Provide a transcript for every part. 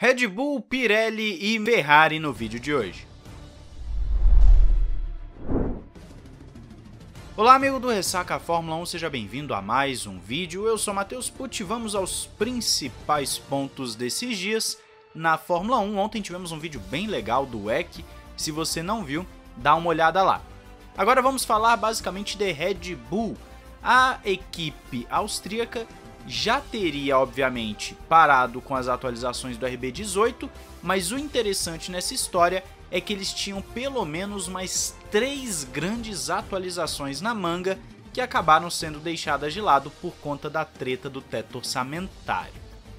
Red Bull, Pirelli e Ferrari no vídeo de hoje. Olá amigo do Ressaca Fórmula 1, seja bem-vindo a mais um vídeo. Eu sou Matheus Pucci e vamos aos principais pontos desses dias na Fórmula 1. Ontem tivemos um vídeo bem legal do WEC, se você não viu, dá uma olhada lá. Agora vamos falar basicamente de Red Bull. A equipe austríaca já teria, obviamente, parado com as atualizações do RB18, mas o interessante nessa história é que eles tinham pelo menos mais 3 grandes atualizações na manga que acabaram sendo deixadas de lado por conta da treta do teto orçamentário.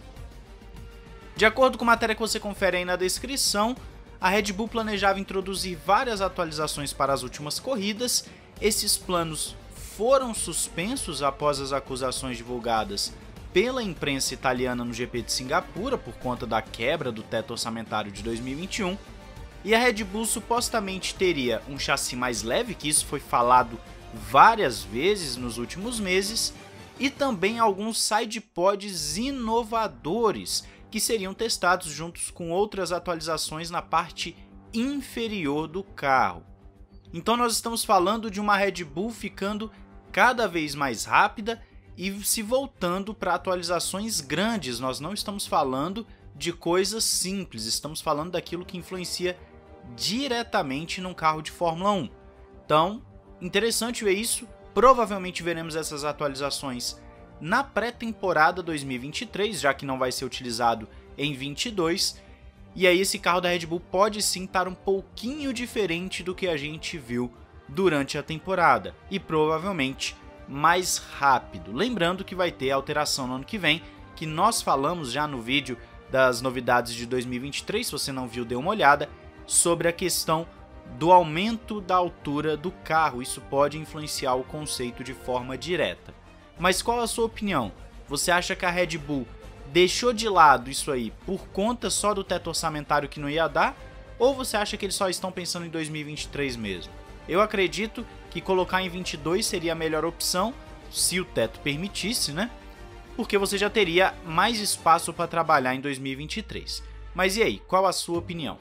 De acordo com a matéria que você confere aí na descrição, a Red Bull planejava introduzir várias atualizações para as últimas corridas. Esses planos foram suspensos após as acusações divulgadas pela imprensa italiana no GP de Singapura por conta da quebra do teto orçamentário de 2021, e a Red Bull supostamente teria um chassi mais leve, que isso foi falado várias vezes nos últimos meses, e também alguns sidepods inovadores que seriam testados juntos com outras atualizações na parte inferior do carro. Então nós estamos falando de uma Red Bull ficando cada vez mais rápida e se voltando para atualizações grandes. Nós não estamos falando de coisas simples, estamos falando daquilo que influencia diretamente num carro de Fórmula 1. Então, interessante ver isso. Provavelmente veremos essas atualizações na pré-temporada 2023, já que não vai ser utilizado em 22. E aí esse carro da Red Bull pode sim estar um pouquinho diferente do que a gente viu durante a temporada, e provavelmente mais rápido. Lembrando que vai ter alteração no ano que vem, que nós falamos já no vídeo das novidades de 2023, se você não viu, dê uma olhada, sobre a questão do aumento da altura do carro. Isso pode influenciar o conceito de forma direta. Mas qual a sua opinião? Você acha que a Red Bull deixou de lado isso aí por conta só do teto orçamentário que não ia dar? Ou você acha que eles só estão pensando em 2023 mesmo? Eu acredito que colocar em 22 seria a melhor opção, se o teto permitisse, né? Porque você já teria mais espaço para trabalhar em 2023. Mas e aí, qual a sua opinião?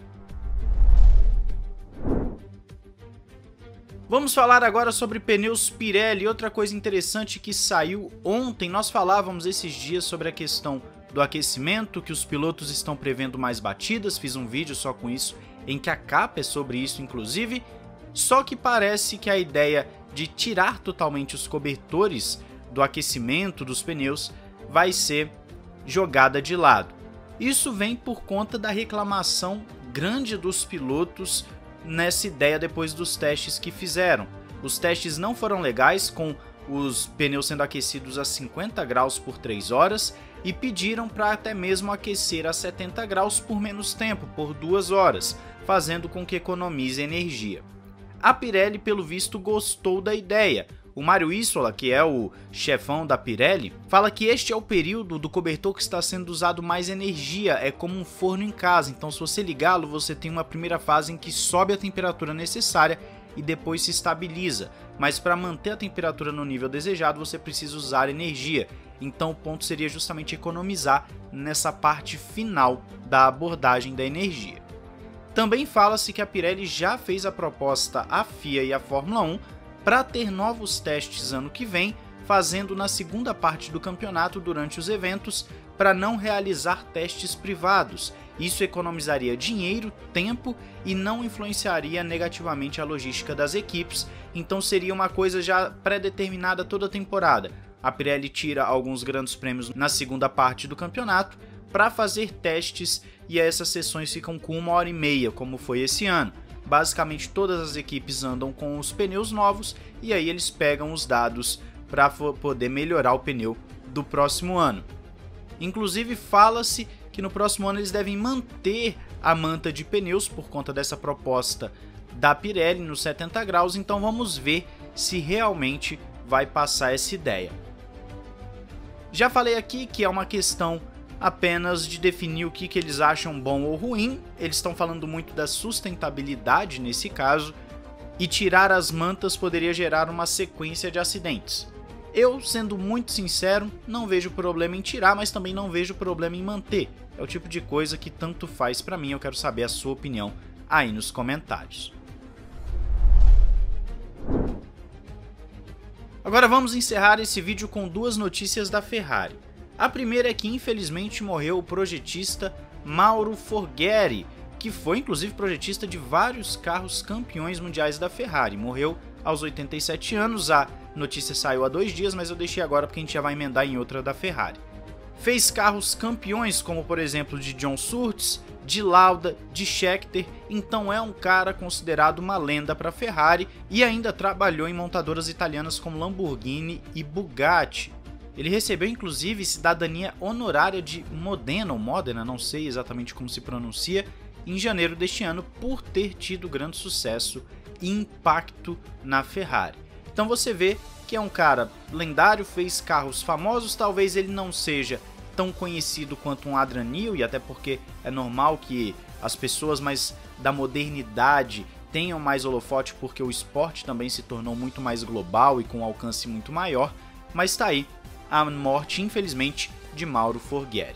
Vamos falar agora sobre pneus Pirelli. Outra coisa interessante que saiu ontem, nós falávamos esses dias sobre a questão do aquecimento, que os pilotos estão prevendo mais batidas, fiz um vídeo só com isso, em que a capa é sobre isso inclusive, só que parece que a ideia de tirar totalmente os cobertores do aquecimento dos pneus vai ser jogada de lado. Isso vem por conta da reclamação grande dos pilotos nessa ideia depois dos testes que fizeram. Os testes não foram legais, com os pneus sendo aquecidos a 50 graus por 3 horas, e pediram para até mesmo aquecer a 70 graus por menos tempo, por 2 horas, fazendo com que economize energia. A Pirelli, pelo visto, gostou da ideia. O Mário Isola, que é o chefão da Pirelli, fala que este é o período do cobertor que está sendo usado mais energia, é como um forno em casa. Então, se você ligá-lo, você tem uma primeira fase em que sobe a temperatura necessária e depois se estabiliza. Mas para manter a temperatura no nível desejado, você precisa usar energia. Então, o ponto seria justamente economizar nessa parte final da abordagem da energia. Também fala-se que a Pirelli já fez a proposta à FIA e à Fórmula 1 para ter novos testes ano que vem, fazendo na segunda parte do campeonato durante os eventos, para não realizar testes privados. Isso economizaria dinheiro, tempo e não influenciaria negativamente a logística das equipes, então seria uma coisa já pré-determinada toda a temporada. A Pirelli tira alguns grandes prêmios na segunda parte do campeonato para fazer testes, e essas sessões ficam com 1h30, como foi esse ano. Basicamente todas as equipes andam com os pneus novos e aí eles pegam os dados para poder melhorar o pneu do próximo ano. Inclusive fala-se que no próximo ano eles devem manter a manta de pneus por conta dessa proposta da Pirelli nos 70 graus, então vamos ver se realmente vai passar essa ideia. Já falei aqui que é uma questão apenas de definir o que eles acham bom ou ruim. Eles estão falando muito da sustentabilidade nesse caso, e tirar as mantas poderia gerar uma sequência de acidentes. Eu, sendo muito sincero, não vejo problema em tirar, mas também não vejo problema em manter. é o tipo de coisa que tanto faz para mim. Eu quero saber a sua opinião aí nos comentários. Agora vamos encerrar esse vídeo com duas notícias da Ferrari. A primeira é que infelizmente morreu o projetista Mauro Forghieri, que foi inclusive projetista de vários carros campeões mundiais da Ferrari. Morreu aos 87 anos, a notícia saiu há 2 dias, mas eu deixei agora porque a gente já vai emendar em outra da Ferrari. Fez carros campeões como por exemplo de John Surtees, de Lauda, de Scheckter, então é um cara considerado uma lenda para a Ferrari e ainda trabalhou em montadoras italianas como Lamborghini e Bugatti. Ele recebeu inclusive cidadania honorária de Modena, ou Modena, não sei exatamente como se pronuncia, em janeiro deste ano por ter tido grande sucesso e impacto na Ferrari. Então você vê que é um cara lendário, fez carros famosos, talvez ele não seja tão conhecido quanto um Adrian Newey, até porque é normal que as pessoas mais da modernidade tenham mais holofote porque o esporte também se tornou muito mais global e com um alcance muito maior, mas está aí a morte, infelizmente, de Mauro Forghieri.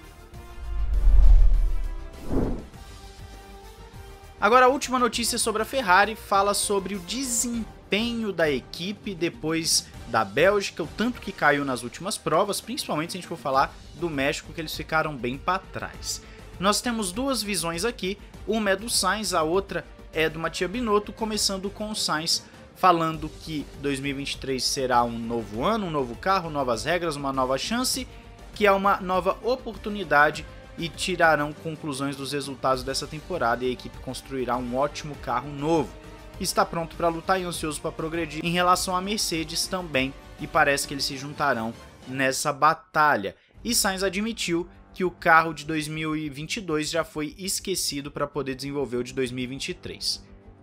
Agora a última notícia sobre a Ferrari fala sobre o desempenho da equipe depois da Bélgica, o tanto que caiu nas últimas provas, principalmente se a gente for falar do México, que eles ficaram bem para trás. Nós temos duas visões aqui, uma é do Sainz, a outra é do Mattia Binotto, começando com o Sainz falando que 2023 será um novo ano, um novo carro, novas regras, uma nova chance, que é uma nova oportunidade e tirarão conclusões dos resultados dessa temporada e a equipe construirá um ótimo carro novo. Está pronto para lutar e ansioso para progredir em relação à Mercedes também, e parece que eles se juntarão nessa batalha. E Sainz admitiu que o carro de 2022 já foi esquecido para poder desenvolver o de 2023.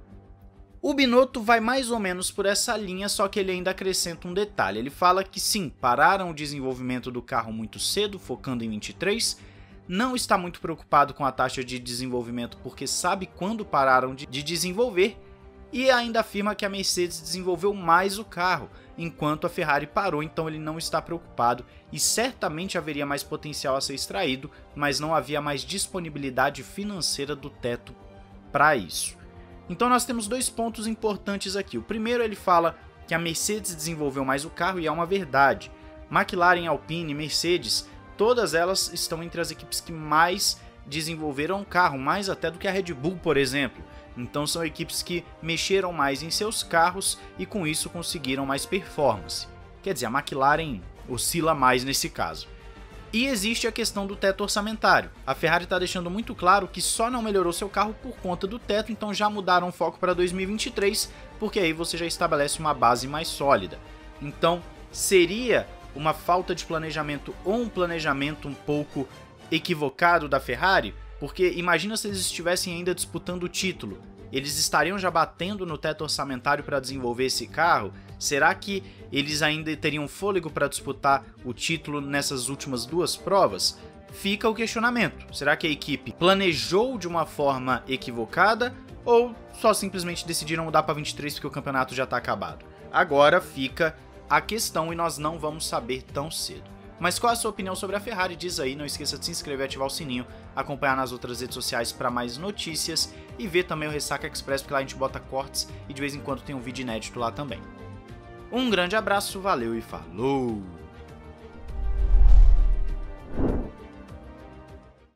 O Binotto vai mais ou menos por essa linha, só que ele ainda acrescenta um detalhe. Ele fala que sim, pararam o desenvolvimento do carro muito cedo, focando em 23, não está muito preocupado com a taxa de desenvolvimento porque sabe quando pararam de desenvolver, e ainda afirma que a Mercedes desenvolveu mais o carro, enquanto a Ferrari parou, então ele não está preocupado e certamente haveria mais potencial a ser extraído, mas não havia mais disponibilidade financeira do teto para isso. Então nós temos dois pontos importantes aqui. O primeiro, ele fala que a Mercedes desenvolveu mais o carro e é uma verdade. McLaren, Alpine, Mercedes, todas elas estão entre as equipes que mais desenvolveram o carro, mais até do que a Red Bull, por exemplo. Então são equipes que mexeram mais em seus carros e com isso conseguiram mais performance. Quer dizer, a McLaren oscila mais nesse caso. E existe a questão do teto orçamentário. A Ferrari está deixando muito claro que só não melhorou seu carro por conta do teto, então já mudaram o foco para 2023, porque aí você já estabelece uma base mais sólida. Então seria uma falta de planejamento ou um planejamento um pouco equivocado da Ferrari? Porque imagina se eles estivessem ainda disputando o título, eles estariam já batendo no teto orçamentário para desenvolver esse carro? Será que eles ainda teriam fôlego para disputar o título nessas últimas duas provas? Fica o questionamento. Será que a equipe planejou de uma forma equivocada ou só simplesmente decidiram mudar para 23 porque o campeonato já está acabado? Agora fica a questão e nós não vamos saber tão cedo. Mas qual é a sua opinião sobre a Ferrari? Diz aí, não esqueça de se inscrever, ativar o sininho, acompanhar nas outras redes sociais para mais notícias e ver também o Ressaca Express, porque lá a gente bota cortes e de vez em quando tem um vídeo inédito lá também. Um grande abraço, valeu e falou!